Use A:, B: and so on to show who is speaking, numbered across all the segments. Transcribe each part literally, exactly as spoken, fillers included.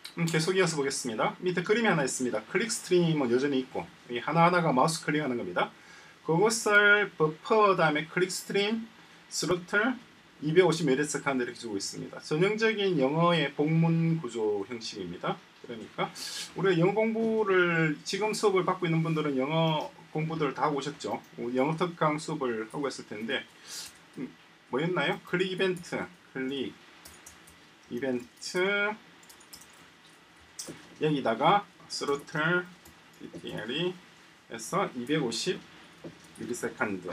A: 음, 계속 이어서 보겠습니다. 밑에 그림이 하나 있습니다. 클릭 스트림은 여전히 있고 이 하나하나가 마우스 클릭하는 겁니다. 그것을 버퍼 다음에 클릭 스트림 스로틀 이백오십 밀리세컨드 이렇게 주고 있습니다. 전형적인 영어의 복문 구조 형식입니다. 그러니까 우리가 영어 공부를 지금 수업을 받고 있는 분들은 영어 공부들을 다 하고 오셨죠. 영어 특강 수업을 하고 있을 텐데 음, 뭐였나요? 클릭 이벤트, 클릭 이벤트 여기다가 스로틀 디티엘이 해서 이백오십 밀리세컨드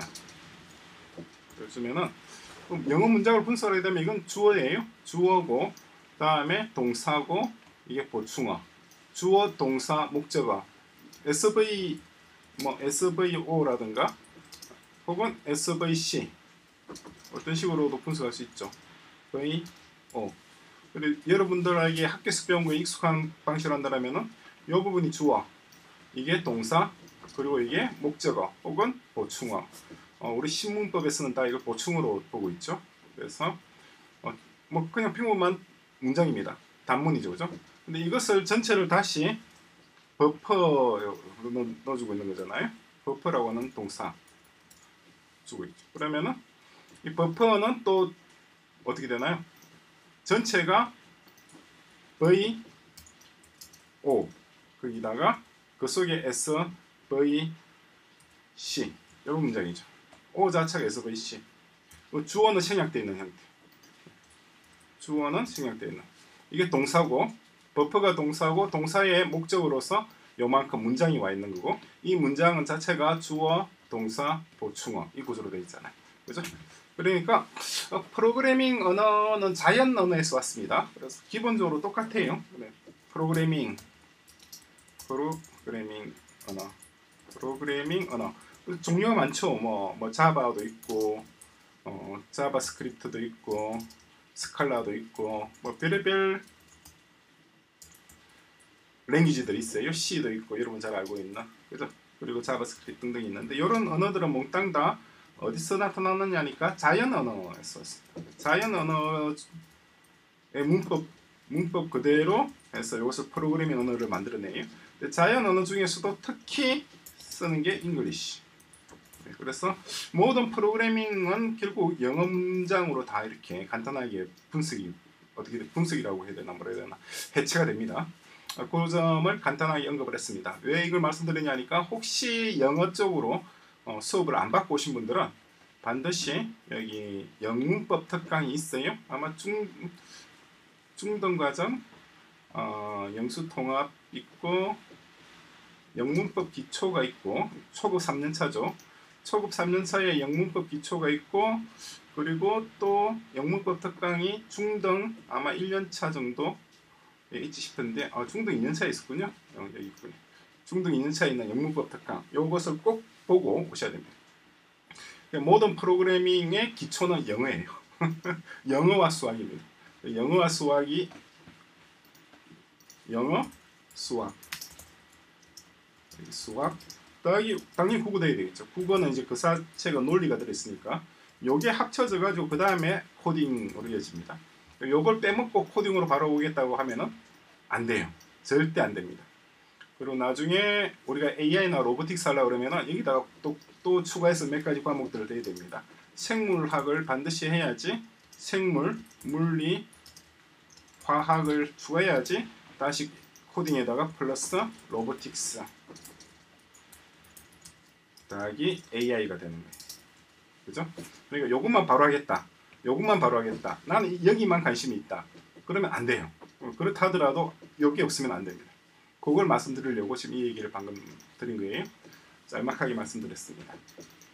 A: 주면은 영어 문장을 분석하게 되면 이건 주어예요. 주어고 그 다음에 동사고 이게 보충어. 주어, 동사, 목적어. 에스브이 뭐 에스브이오라든가 혹은 에스브이씨 어떤 식으로도 분석할 수 있죠. 브이오. 그리고 여러분들에게 학교에서 배운 거에 익숙한 방식으로 한다면은 이 부분이 주어, 이게 동사, 그리고 이게 목적어 혹은 보충어. 어, 우리 신문법에서는 다 이걸 보충으로 보고 있죠. 그래서 어, 뭐 그냥 평범한 문장입니다. 단문이죠, 그죠? 근데 이것을 전체를 다시 버퍼로 넣어주고 있는 거잖아요. 버퍼라고 하는 동사 주고 있죠. 그러면은 이 버퍼는 또 어떻게 되나요? 전체가 브이 오 거기다가 그 속에 에스 브이 씨 이런 문장이죠. O 자체가 에스 브이 씨. 주어는 생략되어 있는 형태. 주어는 생략되어 있는. 이게 동사고 버퍼가 동사고 동사의 목적으로서 요만큼 문장이 와 있는 거고 이 문장은 자체가 주어, 동사, 보충어 이 구조로 되어 있잖아요. 그죠? 그러니까 어, 프로그래밍 언어는 자연 언어에서 왔습니다. 그래서 기본적으로 똑같아요. 네. 프로그래밍 프로그래밍 언어 프로그래밍 언어 종류가 많죠. 뭐, 뭐 자바도 있고 어, 자바스크립트도 있고 스칼라도 있고 뭐 별의별 랭귀지들이 있어요. C도 있고 여러분 잘 알고 있는 그죠? 그리고 자바스크립트 등등이 있는데 이런 언어들은 몽땅 다 어디서 나타나느냐니까 자연 언어에서 자연 언어의 문법 문법 그대로 해서 이것을 프로그래밍 언어를 만들어내요. 자연 언어 중에서도 특히 쓰는 게 잉글리시. 그래서 모든 프로그래밍은 결국 영어 문장으로 다 이렇게 간단하게 분석이 어떻게 분석이라고 해야 되나 뭐라 해야 되나 해체가 됩니다. 그 점을 간단하게 언급을 했습니다. 왜 이걸 말씀드리냐니까 혹시 영어 쪽으로 어, 수업을 안 받고 오신 분들은 반드시 여기 영문법 특강이 있어요. 아마 중 중등과정 어, 영수통합 있고 영문법 기초가 있고 초급 삼 년차죠. 초급 삼 년차에 영문법 기초가 있고 그리고 또 영문법 특강이 중등 아마 일 년차 정도 있지 싶은데 아, 중등 이 년차에 있었군요. 어, 여기 있군요. 중등 이 년차에 있는 영문법 특강 요것을 꼭 보고 오셔야 됩니다. 모든 프로그래밍의 기초는 영어예요. 영어와 수학입니다. 영어와 수학이 영어, 수학 수학 당연히, 당연히 국어 돼야 되겠죠. 국어는 이제 그 자체가 논리가 들어있으니까 요게 합쳐져 가지고 그 다음에 코딩으로 이어집니다. 요걸 빼먹고 코딩으로 바로 오겠다고 하면은 안 돼요. 절대 안 됩니다. 그리고 나중에 우리가 에이아이나 로보틱스 하려고 그러면은 여기다가 또, 또 추가해서 몇 가지 과목들을 해야 됩니다. 생물학을 반드시 해야지 생물, 물리, 화학을 추가해야지 다시 코딩에다가 플러스 로보틱스 더하기 에이아이가 되는 거예요. 그죠? 그러니까 요것만 바로 하겠다. 요것만 바로 하겠다. 나는 여기만 관심이 있다. 그러면 안 돼요. 그렇다 하더라도 여기 없으면 안 됩니다. 그걸 말씀드리려고 지금 이 얘기를 방금 드린 거예요. 짤막하게 말씀드렸습니다.